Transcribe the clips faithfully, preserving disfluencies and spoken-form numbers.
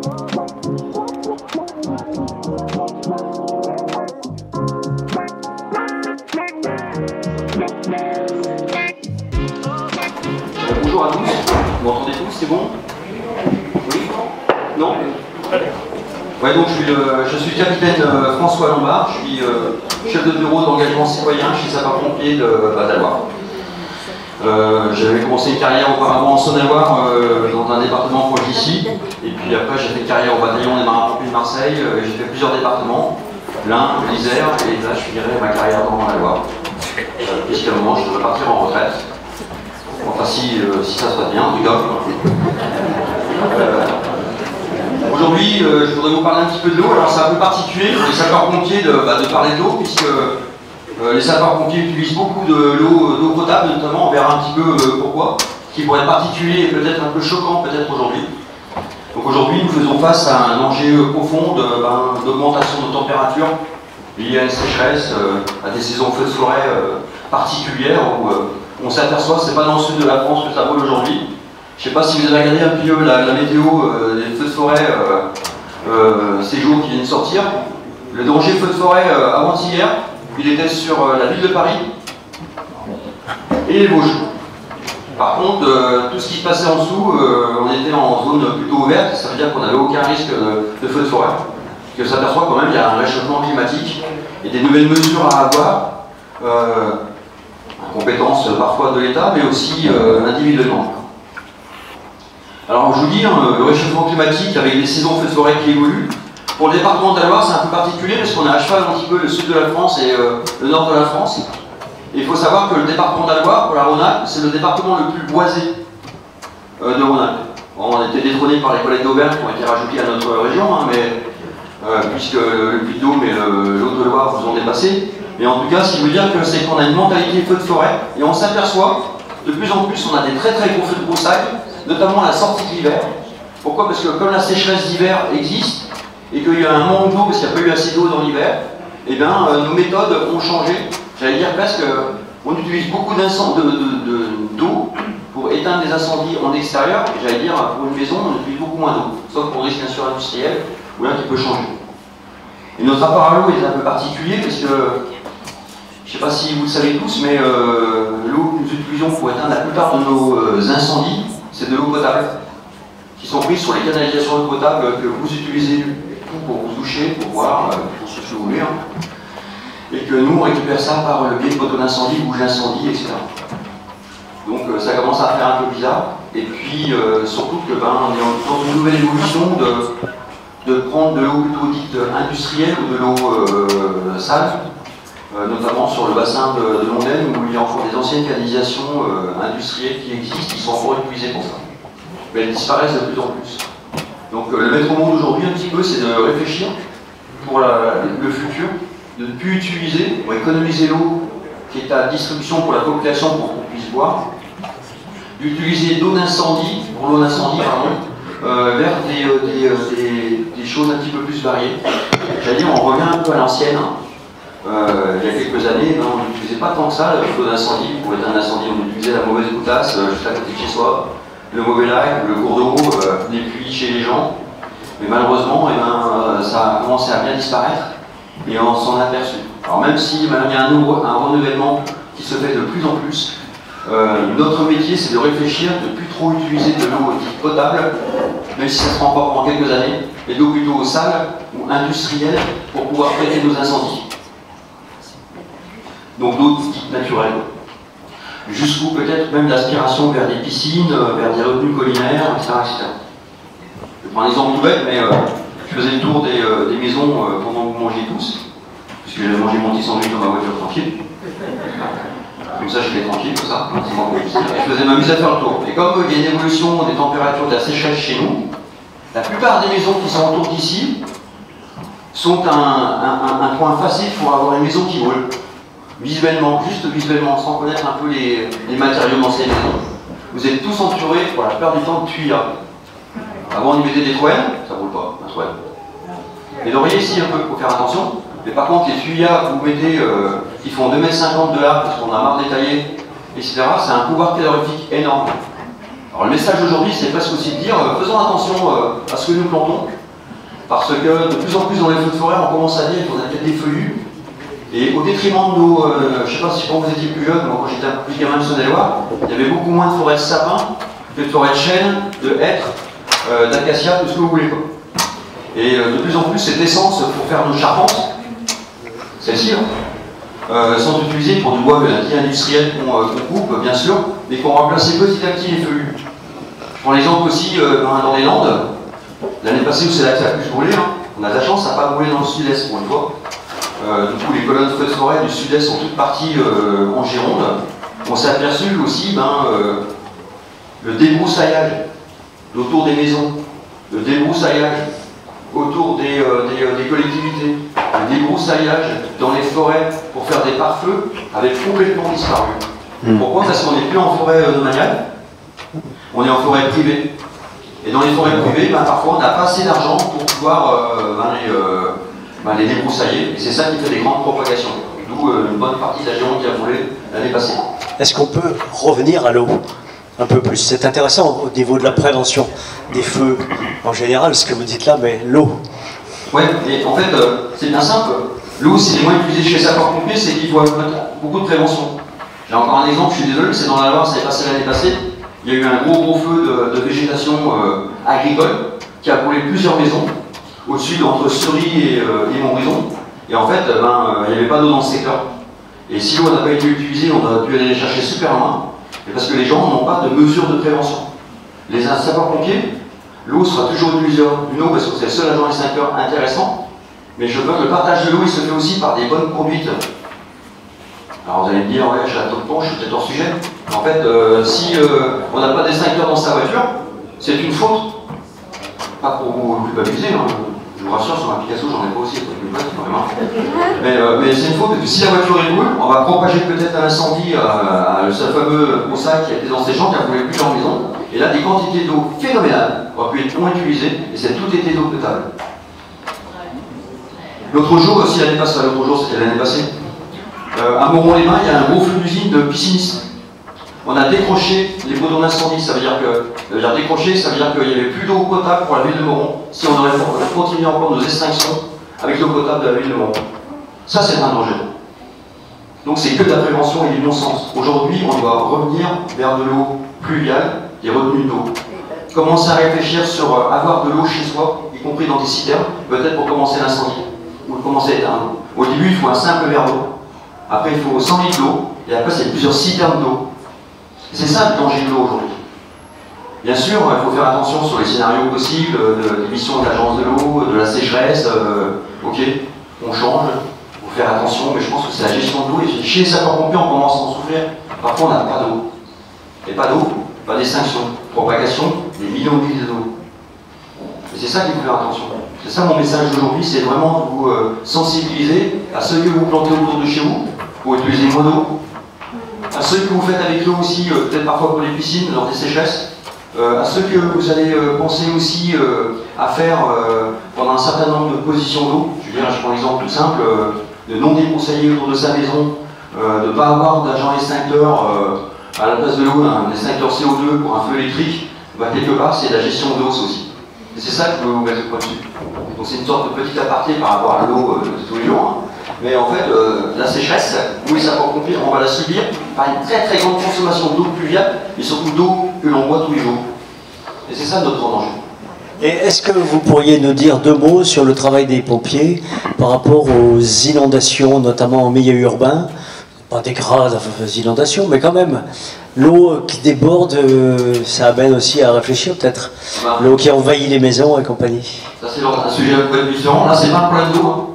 Bonjour à tous, vous m'entendez tous, c'est bon? Oui? Non? Ouais, donc je suis, le, je suis le capitaine euh, François Lombard, je suis euh, chef de bureau d'engagement citoyen chez sapeurs-pompiers de Bas-de-Loire. Euh, J'avais commencé une carrière auparavant en Saône-et-Loire euh, dans un département proche d'ici, et puis après j'ai fait une carrière au bataillon des marins-pompiers de Marseille, euh, j'ai fait plusieurs départements, l'Ain, l'Isère, et là je finirai ma carrière dans la Loire. Euh, Puisqu'à un moment je devrais partir en retraite. Enfin, si, euh, si ça se passe bien, en tout cas. Euh, Aujourd'hui, euh, je voudrais vous parler un petit peu de l'eau. Alors, c'est un peu particulier pour les sapeurs-pompiers de, bah, de parler de l'eau, puisque euh, les sapeurs-pompiers utilisent beaucoup de l'eau d'eau potable, notamment. On verra un petit peu euh, pourquoi. Ce qui pourrait être particulier et peut-être un peu choquant, peut-être aujourd'hui. Donc, aujourd'hui, nous faisons face à un danger profond d'augmentation de, ben, de température liée à une sécheresse, euh, à des saisons feux de forêt euh, particulières où euh, on s'aperçoit, c'est pas dans le sud de la France que ça roule aujourd'hui. Je ne sais pas si vous avez regardé un peu la, la météo euh, des feux de forêt euh, euh, ces jours qui viennent de sortir. Le danger feu de forêt euh, avant-hier, il était sur euh, la ville de Paris et les Vosges. Par contre, euh, tout ce qui se passait en dessous, euh, on était en zone plutôt ouverte, ça veut dire qu'on n'avait aucun risque de, de feu de forêt. Parce que ça s'aperçoit quand même, il y a un réchauffement climatique et des nouvelles mesures à avoir, euh, compétences parfois de l'État, mais aussi euh, individuellement. Alors je vous dis, hein, le réchauffement climatique avec les saisons feux de forêt qui évoluent, pour le département de la Loire c'est un peu particulier parce qu'on a à cheval un petit peu le sud de la France et euh, le nord de la France. Et il faut savoir que le département de la Loire, pour la Rhône-Alpes, c'est le département le plus boisé euh, de Rhône-Alpes. Bon, on a été détrôné par les collègues d'Auvergne qui ont été rajoutés à notre région, hein, mais, euh, puisque le Puy-de-Dôme et l'Haute-Loire vous ont dépassé. Mais en tout cas, ce qui veut dire que c'est qu'on a une mentalité feu de forêt et on s'aperçoit, de plus en plus, on a des très très gros feux de broussailles, notamment à la sortie de l'hiver. Pourquoi? Parce que comme la sécheresse d'hiver existe, et qu'il y a un manque d'eau, parce qu'il n'y a pas eu assez d'eau dans l'hiver, eh bien, euh, nos méthodes ont changé. J'allais dire presque, on utilise beaucoup d'eau de, de, de, pour éteindre des incendies en extérieur, et j'allais dire, pour une maison, on utilise beaucoup moins d'eau, sauf pour le risque bien sûr industriel, ou là qui peut changer. Et notre rapport à l'eau est un peu particulier, parce que, je ne sais pas si vous le savez tous, mais euh, l'eau que nous utilisons pour éteindre la plupart de nos euh, incendies, c'est de l'eau potable, qui sont prises sur les canalisations d'eau potable que vous utilisez pour vous doucher, pour boire, pour ce que vous voulez, hein. Et que nous on récupère ça par le biais de poteaux d'incendie, bouches d'incendie, et cetera. Donc euh, ça commence à faire un peu bizarre. Et puis euh, surtout que ben, on est dans une nouvelle évolution de, de prendre de l'eau plutôt dite industrielle ou de l'eau euh, sale. Euh, notamment sur le bassin de, de Londaine où il y a encore des anciennes canalisations euh, industrielles qui existent, qui sont encore utilisées pour ça. Mais elles disparaissent de plus en plus. Donc euh, le maître mot d'aujourd'hui un petit peu c'est de réfléchir pour la, le futur, de ne plus utiliser, pour économiser l'eau qui est à distribution pour la population pour qu'on puisse boire, d'utiliser d'eau d'incendie, pour l'eau d'incendie pardon, euh, vers des, euh, des, euh, des, des choses un petit peu plus variées. J'allais dire on revient un peu à l'ancienne. Euh, il y a quelques années, ben, on n'utilisait pas tant que ça l'eau d'incendie. Pour éteindre un incendie, on utilisait la mauvaise goutasse euh, juste à côté de chez soi, le mauvais lac, le cours d'eau, euh, les puits chez les gens. Mais malheureusement, eh ben, euh, ça a commencé à bien disparaître et on s'en a aperçu. Alors même si ben, il y a un, un renouvellement qui se fait de plus en plus, euh, notre métier c'est de réfléchir, de ne plus trop utiliser de l'eau potable, même si ça se rend pas pendant quelques années, mais d'eau plutôt sale ou industrielle pour pouvoir traiter nos incendies. Donc d'eau dite naturelle. Jusqu'où peut-être même l'aspiration vers des piscines, vers des retenues collinaires, et cetera, et cetera. Je prends un exemple tout bête, mais euh, je faisais le tour des, euh, des maisons euh, pendant que vous mangez tous, puisque j'avais mangé mon petit sandwich dans ma voiture tranquille. Comme ça j'étais tranquille, comme ça, et je faisais m'amuser à faire le tour. Et comme il y a une évolution des températures de la sécheresse chez nous, la plupart des maisons qui sont autour d'ici sont un, un, un point facile pour avoir une maison qui brûle. Visuellement, juste visuellement, sans connaître un peu les, les matériaux d'anciennes maisons. Vous êtes tous entourés, pour la plupart du temps, de tuyas. Avant, on y mettait des toiles, ça ne roule pas, un toile. Et d'oreiller ici un peu, il faut faire attention. Mais par contre, les tuyas que vous mettez, euh, qui font deux mètres cinquante de large, parce qu'on a marre de détailler, et cetera, c'est un pouvoir calorifique énorme. Alors, Alors le message d'aujourd'hui, c'est presque aussi de dire, euh, faisons attention euh, à ce que nous plantons, parce que de plus en plus dans les feux de forêt, on commence à dire qu'on a peut-être des feuillus, et au détriment de nos, euh, je ne sais pas si quand vous étiez plus jeune, moi quand j'étais un peu plus gamin de Saône-et-Loire, il y avait beaucoup moins de forêts de sapins, que de forêts de chênes, de hêtres, euh, d'acacias, tout ce que vous voulez, quoi. Et euh, de plus en plus, cette essence pour faire nos charpentes, celles-ci, hein, euh, sont utilisées pour du bois dit industriel qu'on euh, qu'on coupe, bien sûr, mais qu'on remplace petit à petit les feuillus. Je prends l'exemple aussi euh, dans les Landes, l'année passée où c'est là que ça a pu se brûler, hein. On a de la chance, ça n'a pas brûlé dans le sud-est pour une fois. Euh, du coup, les colonnes de feux de forêt du sud-est sont toutes parties euh, en Gironde. On s'est aperçu aussi ben, euh, le débroussaillage autour des maisons, le débroussaillage autour des, euh, des, euh, des collectivités, le débroussaillage dans les forêts pour faire des pare-feux avait complètement disparu. Mmh. Pourquoi? Parce qu'on n'est plus en forêt euh, domaniale, on est en forêt privée. Et dans les forêts privées, ben, parfois on n'a pas assez d'argent pour pouvoir euh, ben, les, euh, ben, les débroussailler. Et c'est ça qui fait des grandes propagations. D'où euh, une bonne partie de la Gironde qui a brûlé l'année passée. Est-ce qu'on peut revenir à l'eau un peu plus? C'est intéressant au niveau de la prévention des feux en général, ce que vous dites là, mais l'eau. Oui, et en fait, euh, c'est bien simple. L'eau, si les moyens utilisés chez les sapeurs-pompiers, c'est qu'il faut beaucoup de prévention. J'ai encore un exemple, je suis désolé, c'est dans la Loire, ça est passé l'année passée. Il y a eu un gros gros feu de, de végétation euh, agricole qui a brûlé plusieurs maisons, au-dessus entre Cery et, euh, et Montbrison. Et en fait, ben, euh, il n'y avait pas d'eau dans le secteur. Et si l'eau n'a pas été utilisée, on a dû aller la chercher super loin. Et parce que les gens n'ont pas de mesures de prévention. Les sapeurs-pompiers, l'eau sera toujours utilisée d'une eau parce que c'est le seul agent extincteur intéressant. Mais je veux que le partage de l'eau, il se fait aussi par des bonnes conduites. Alors vous allez me dire, ouais, j'ai la taux de pont, je suis peut-être hors sujet. En fait, euh, si euh, on n'a pas d'extincteur dans sa voiture, c'est une faute. Pas pour vous culpabiliser, hein. Je vous rassure, sur ma Picasso, j'en ai pas aussi, quand même. Mais, euh, mais c'est une faute, parce que si la voiture est brûle, on va propager peut-être un incendie à, à ce fameux poussin qui était dans ces champs, qui a brûlé plusieurs maisons. Et là, des quantités d'eau phénoménales auraient pu être non utilisées, et c'est tout été d'eau potable. L'autre jour aussi, l'année passée, l'autre jour, c'était l'année passée, euh, à Moron-les-Bains, il y a un gros feu d'usine de piscinistes. On a décroché les poteaux d'incendie, ça veut dire que, ça veut dire décrocher, ça veut dire qu'il n'y avait plus d'eau potable pour la ville de Moron, si on aurait continué encore nos extinctions avec l'eau potable de la ville de Moron. Ça, c'est un danger. Donc c'est que de la prévention et du non-sens. Aujourd'hui, on doit revenir vers de l'eau pluviale, des retenues d'eau. Commencer à réfléchir sur avoir de l'eau chez soi, y compris dans des citernes, peut-être pour commencer l'incendie, ou commencer à éteindre. Au début, il faut un simple verre d'eau. Après, il faut cent litres d'eau, et après, c'est plusieurs citernes d'eau. C'est ça le danger de l'eau aujourd'hui. Bien sûr, il faut faire attention sur les scénarios possibles, de l'émission de l'agence de l'eau, de la sécheresse, euh, ok, on change, il faut faire attention, mais je pense que c'est la gestion de l'eau, et chez les sapeurs-pompiers, on commence à en souffrir. Parfois, on n'a pas d'eau. Et pas d'eau, pas d'extinction, propagation, des millions de litres d'eau. Et c'est ça qu'il faut faire attention. C'est ça mon message d'aujourd'hui, c'est vraiment de vous euh, sensibiliser à ceux que vous plantez autour de chez vous, pour utiliser moins d'eau, à ceux que vous faites avec l'eau aussi, euh, peut-être parfois pour les piscines, lors des sécheresses, euh, à ceux que vous allez euh, penser aussi euh, à faire euh, pendant un certain nombre de positions d'eau. Je veux dire, je prends l'exemple tout simple, euh, de non débroussailler autour de sa maison, euh, de ne pas avoir d'agent extincteur euh, à la place de l'eau, un extincteur C O deux pour un feu électrique, bah, quelque part c'est la gestion d'eau aussi. Et c'est ça que je veux vous mettre au point dessus. Donc c'est une sorte de petit aparté par rapport à l'eau euh, de tous les jours. Hein. Mais en fait, euh, la sécheresse, oui, ça peut accomplir, on va la subir par une très très grande consommation d'eau pluviale, mais surtout d'eau que l'on boit tous les jours. Et c'est ça notre grand danger. Et est-ce que vous pourriez nous dire deux mots sur le travail des pompiers par rapport aux inondations, notamment en milieu urbain? Pas des graves inondations, mais quand même, l'eau qui déborde, ça amène aussi à réfléchir peut-être. Bah, l'eau qui envahit les maisons et compagnie. Ça c'est un sujet un peu différent. Là, c'est pas un problème d'eau. Hein.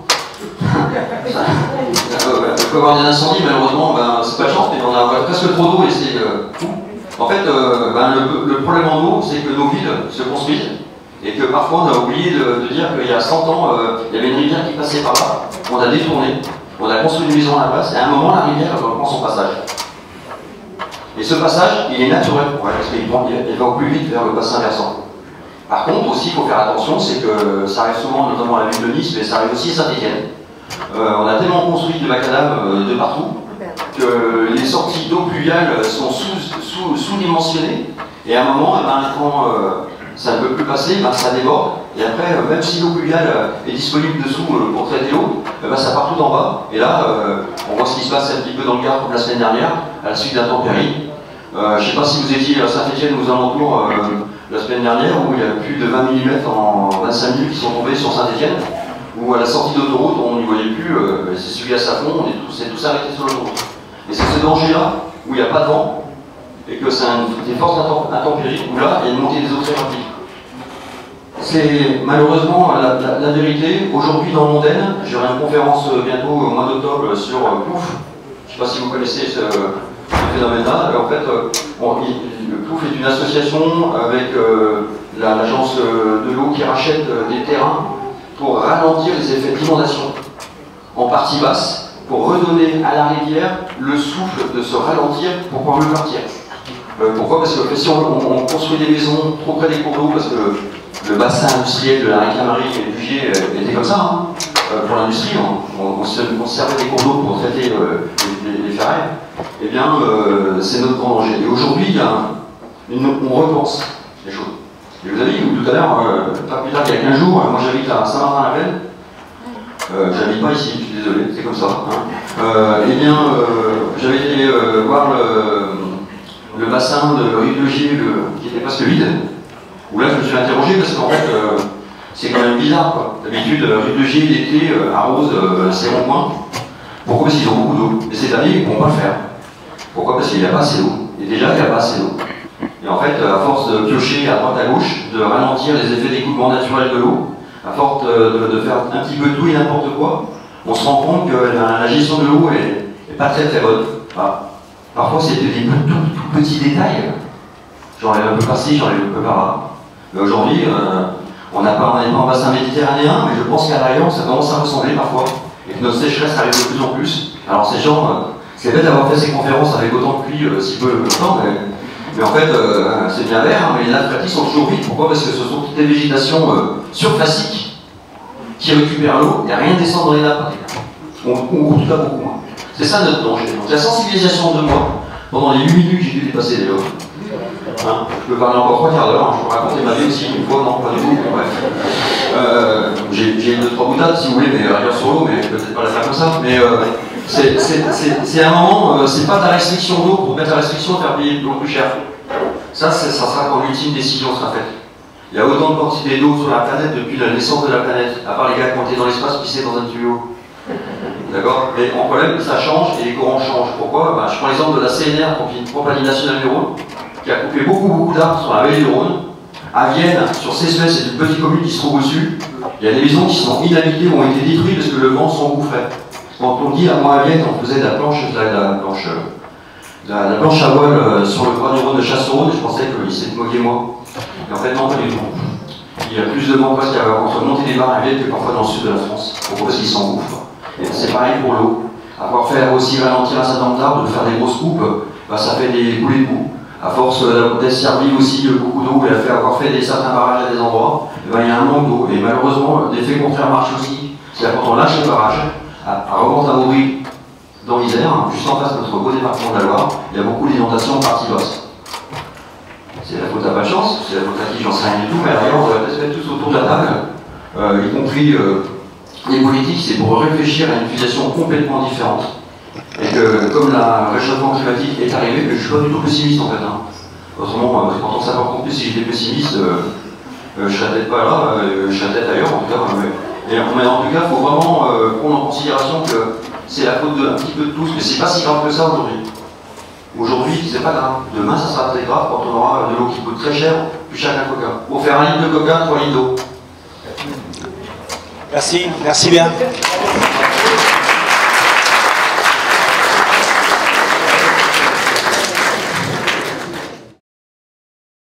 Il peut y avoir des incendies, malheureusement, ben, c'est pas de chance, mais on a presque trop d'eau et c'est euh, tout. En fait, euh, ben, le, le problème en eau, c'est que nos villes se construisent et que parfois on a oublié de, de dire qu'il y a cent ans, euh, il y avait une rivière qui passait par là, on a détourné, on a construit une maison à la place, et à un moment, la rivière elle reprend son passage. Et ce passage, il est naturel, ouais, parce qu'il il va au plus vite vers le bassin versant. Par contre, aussi, il faut faire attention, c'est que ça arrive souvent, notamment à la ville de Nice, mais ça arrive aussi à Saint-Étienne. Euh, on a tellement construit de macadam euh, de partout que les sorties d'eau pluviale sont sous-dimensionnées sous, sous Et à un moment, eh ben, quand euh, ça ne peut plus passer, ben, ça déborde. Et après, euh, même si l'eau pluviale euh, est disponible dessous euh, pour traiter l'eau, eh ben, ça part tout en bas. Et là, euh, on voit ce qui se passe un petit peu dans le Gard comme la semaine dernière, à la suite d'intempéries. Euh, je ne sais pas si vous étiez à Saint-Étienne ou aux alentours euh, la semaine dernière, où il y a plus de vingt millimètres en vingt-cinq minutes qui sont tombés sur Saint-Étienne, où à la sortie d'autoroute, on n'y voyait plus, euh, c'est celui à Safon, on est tous, c'est tous arrêtés sur l'autoroute. Et c'est ce danger-là, où il n'y a pas de vent, et que c'est un, des forces intempéries, où là, il y a une montée des eaux très rapide. C'est malheureusement la, la, la vérité. Aujourd'hui, dans Mondaine, j'aurai une conférence bientôt au mois d'octobre sur euh, Plouf. Je ne sais pas si vous connaissez ce, ce phénomène-là. En fait, on, il, le Plouf est une association avec euh, l'agence la, de l'eau qui rachète euh, des terrains pour ralentir les effets d'inondation en partie basse, pour redonner à la rivière le souffle de se ralentir pour pouvoir le partir. Euh, pourquoi? Parce que si on, on, on construit des maisons trop près des cours d'eau, parce que le, le bassin industriel de la Réclamarie et du Gier euh, était comme ça, hein. euh, pour l'industrie, on, on, on, se, on servait des cours d'eau pour traiter euh, les, les, les ferrailles, eh bien euh, c'est notre grand danger. Et aujourd'hui, il y a une, on repense les choses. Et vous avez dit tout à l'heure, euh, pas plus tard qu'il y a quinze jours, moi j'habite à Saint-Martin-la-Plaine. Euh, J'habite pas ici, je suis désolé, c'est comme ça. Hein. Euh, eh bien, euh, j'avais été euh, voir le, le bassin de Rive de Gier qui était presque vide, où là je me suis interrogé parce qu'en fait, euh, c'est quand même bizarre. D'habitude, Rive de Gier l'été euh, arrose euh, ses ronds-points. Pourquoi? Parce qu'ils ont beaucoup d'eau. Et cette année, ils ne pourront pas le faire. Pourquoi? Parce qu'il n'y a pas assez d'eau. Et déjà, il n'y a pas assez d'eau. Et en fait, à force de piocher à droite à gauche, de ralentir les effets d'écoulement naturel de l'eau, à force de, de faire un petit peu tout et n'importe quoi, on se rend compte que la, la gestion de l'eau n'est pas très très bonne. Enfin, parfois c'est des tout, tout petits détails. J'enlève un peu par-ci, j'enlève un peu par-là. Mais aujourd'hui, euh, on n'est pas, pas en bassin méditerranéen, mais je pense qu'à l'arrière, ça commence à ressembler parfois. Et que notre sécheresse arrive de plus en plus. Alors ces gens, euh, c'est bête d'avoir fait ces conférences avec autant de pluie euh, si peu longtemps, mais, mais en fait, euh, c'est bien vert, hein, mais les nappes phréatiques sont toujours vides. Pourquoi? Parce que ce sont toutes des végétations euh, surfaciques qui récupèrent l'eau et rien descend dans les nappes. On, on court tout à beaucoup moins. C'est ça notre danger. Donc la sensibilisation de moi, pendant les huit minutes que j'ai dû dépasser d'ailleurs. Hein, je peux parler encore trois quarts d'heure, hein, je peux raconter ma vie aussi, une fois, non, pas du tout, bref. Euh, j'ai deux, trois boutades si vous voulez, mais rien sur l'eau, mais peut-être pas la faire comme ça. Mais euh, c'est un moment, euh, c'est pas ta restriction d'eau pour mettre la restriction et faire payer l'eau plus cher. Ça, ça sera quand l'ultime décision sera faite. Il y a autant de quantité d'eau sur la planète depuis la naissance de la planète, à part les gars qui ont été dans l'espace pisser dans un tuyau. D'accord? Mais en problème, ça change et les courants changent. Pourquoi? Ben, je prends l'exemple de la C N R, Compagnie Nationale du Rhône, qui a coupé beaucoup, beaucoup d'arbres sur la vallée du Rhône. À Vienne, sur Cessuès, c'est une petite commune qui se trouve au-dessus. Il y a des maisons qui sont inhabitées ou ont été détruites parce que le vent s'engouffrait. Quand on dit à moi à Vienne, on faisait de la planche, de la, de la planche, de la, de la planche à voile euh, sur le bras du Rhône de Chasse-au-Rhône, et je pensais qu'il s'était moqué de moi. Et en fait, non, pas du tout. Il y a plus de vent presque entre Montélimar et Vienne que parfois dans le sud de la France. Pourquoi? Parce qu'ils s'engouffrent. Et c'est pareil pour l'eau. Avoir fait aussi ralentir un certain nombre d'arbres, de faire des grosses coupes, bah, ça fait des boulets de boue. À force d'être servi aussi beaucoup d'eau et à faire avoir fait des certains barrages à des endroits, bah, il y a un manque d'eau. Et malheureusement, l'effet contraire marche aussi. C'est-à-dire quand on lâche le barrage, à, à remonte à Maubry, dans l'Isère, juste en face de notre beau département de la Loire, il y a beaucoup d'inondations en partie basse. C'est la faute à pas de chance, c'est la faute à qui, j'en sais rien du tout, mais d'ailleurs on va peut-être se mettre tous autour de la table, euh, y compris euh, les politiques, c'est pour réfléchir à une utilisation complètement différente. Et que comme le réchauffement climatique est arrivé, je ne suis pas du tout pessimiste en fait. Hein. Autrement, euh, quand on savait compris si j'étais pessimiste, euh, euh, je serais peut-être pas là, euh, je serais peut-être ailleurs en tout cas. Mais, et, mais en tout cas, il faut vraiment euh, prendre en considération que c'est la faute de, un petit peu de tous, mais c'est pas si grave que ça aujourd'hui. Aujourd'hui, c'est pas grave. Demain, ça sera très grave quand on aura de l'eau qui coûte très cher, plus cher qu'un coca. Pour faire un litre de coca, trois litres d'eau. Merci, merci bien.